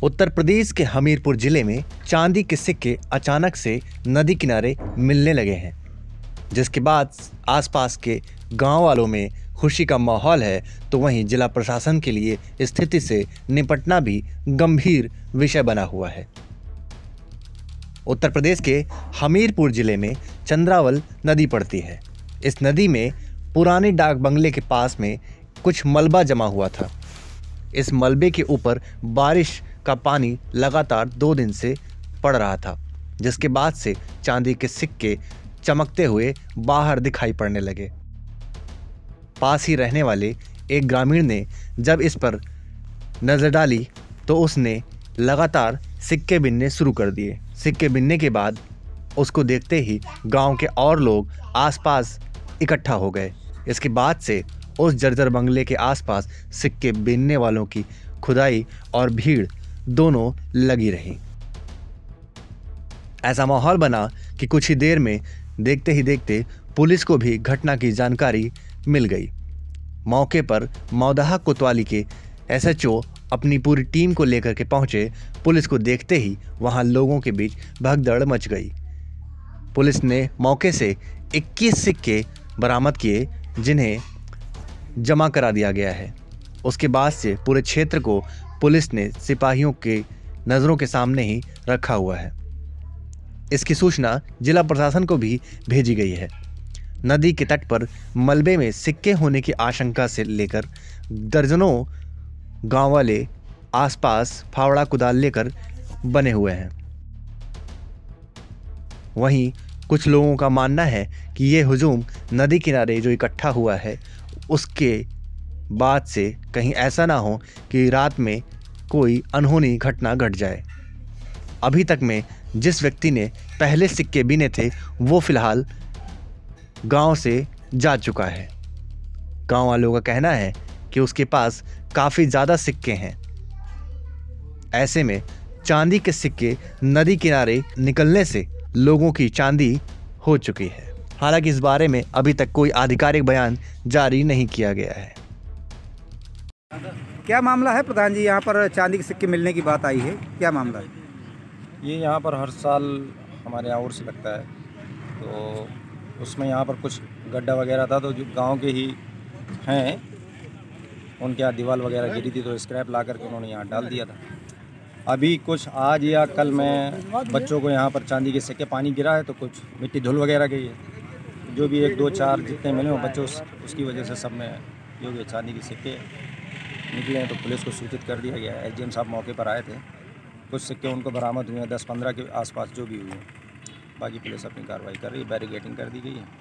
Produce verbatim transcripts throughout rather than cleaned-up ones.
उत्तर प्रदेश के हमीरपुर जिले में चांदी के सिक्के अचानक से नदी किनारे मिलने लगे हैं, जिसके बाद आसपास के गांव वालों में खुशी का माहौल है, तो वहीं जिला प्रशासन के लिए स्थिति से निपटना भी गंभीर विषय बना हुआ है। उत्तर प्रदेश के हमीरपुर जिले में चंद्रावल नदी पड़ती है। इस नदी में पुराने डाक बंगले के पास में कुछ मलबा जमा हुआ था। इस मलबे के ऊपर बारिश का पानी लगातार दो दिन से पड़ रहा था, जिसके बाद से चांदी के सिक्के चमकते हुए बाहर दिखाई पड़ने लगे। पास ही रहने वाले एक ग्रामीण ने जब इस पर नज़र डाली तो उसने लगातार सिक्के बिनने शुरू कर दिए। सिक्के बिनने के बाद उसको देखते ही गांव के और लोग आसपास इकट्ठा हो गए। इसके बाद से उस जर्जर बंगले के आसपास सिक्के बिनने वालों की खुदाई और भीड़ दोनों लगी रही। ऐसा माहौल बना कि कुछ ही देर में देखते ही देखते पुलिस को भी घटना की जानकारी मिल गई। मौके पर मौदाहा कोतवाली के एस एच ओ अपनी पूरी टीम को लेकर के पहुंचे। पुलिस को देखते ही वहां लोगों के बीच भगदड़ मच गई। पुलिस ने मौके से इक्कीस सिक्के बरामद किए, जिन्हें जमा करा दिया गया है। उसके बाद से पूरे क्षेत्र को पुलिस ने सिपाहियों के नज़रों के सामने ही रखा हुआ है। इसकी सूचना जिला प्रशासन को भी भेजी गई है। नदी के तट पर मलबे में सिक्के होने की आशंका से लेकर दर्जनों गांव वाले आसपास फावड़ा कुदाल लेकर बने हुए हैं। वहीं कुछ लोगों का मानना है कि ये हुजूम नदी किनारे जो इकट्ठा हुआ है, उसके बाद से कहीं ऐसा ना हो कि रात में कोई अनहोनी घटना घट जाए। अभी तक में जिस व्यक्ति ने पहले सिक्के बीने थे वो फिलहाल गांव से जा चुका है। गांव वालों का कहना है कि उसके पास काफ़ी ज़्यादा सिक्के हैं। ऐसे में चांदी के सिक्के नदी किनारे निकलने से लोगों की चांदी हो चुकी है। हालांकि इस बारे में अभी तक कोई आधिकारिक बयान जारी नहीं किया गया है। क्या मामला है प्रधान जी? यहाँ पर चांदी के सिक्के मिलने की बात आई है, क्या मामला है? ये यहाँ पर हर साल हमारे यहाँ उर्स लगता है, तो उसमें यहाँ पर कुछ गड्ढा वगैरह था, तो जो गांव के ही हैं उनके यहाँ दीवार वगैरह गिरी थी, तो स्क्रैप ला करके उन्होंने यहाँ डाल दिया था। अभी कुछ आज या कल में बच्चों को यहाँ पर चांदी के सिक्के, पानी गिरा है तो कुछ मिट्टी धुल वगैरह गई है, जो भी एक दो चार जितने मिले हो बच्चों, उसकी वजह से सब में जो भी चांदी के सिक्के निकले हैं, तो पुलिस को सूचित कर दिया गया है। एस डी एम साहब मौके पर आए थे, कुछ सिक्के उनको बरामद हुए हैं, दस पंद्रह के आसपास जो भी हुए हैं। बाकी पुलिस अपनी कार्रवाई कर रही है, बैरिकेडिंग कर दी गई है।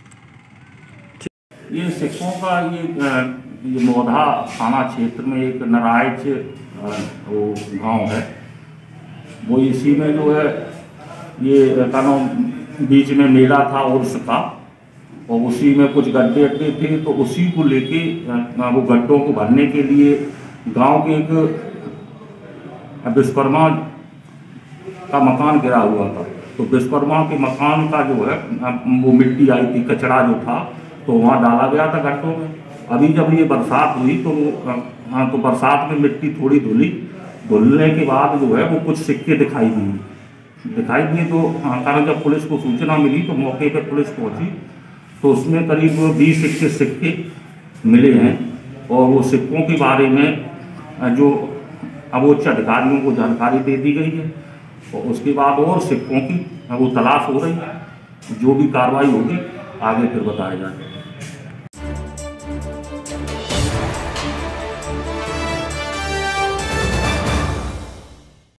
ये सिक्कों का ये ये मौधा थाना क्षेत्र में एक नारायण वो गांव है, वो इसी में जो है ये कानों बीच में मेला था उर्स का, और उसी में कुछ गड्ढे अड्डे थे, तो उसी को लेके वो गड्ढों को भरने के लिए गांव के एक विश्वकर्मा का मकान गिरा हुआ था, तो विश्वकर्मा के मकान का जो है वो मिट्टी आई थी, कचरा जो था, तो वहाँ डाला गया था गड्ढों में। अभी जब ये बरसात हुई तो हाँ तो बरसात में मिट्टी थोड़ी धुली, धुलने के बाद जो है वो कुछ सिक्के दिखाई दिए दिखाई दिए तो हाँ कारण जब पुलिस को सूचना मिली तो मौके पर पुलिस पहुंची, तो उसमें करीब बीस इक्कीस सिक्के मिले हैं, और वो सिक्कों के बारे में जो अवोच्च अधिकारियों को जानकारी दे दी गई है, और उसके बाद और सिक्कों की वो तलाश हो रही है। जो भी कार्रवाई होगी आगे फिर बताया जाएगा।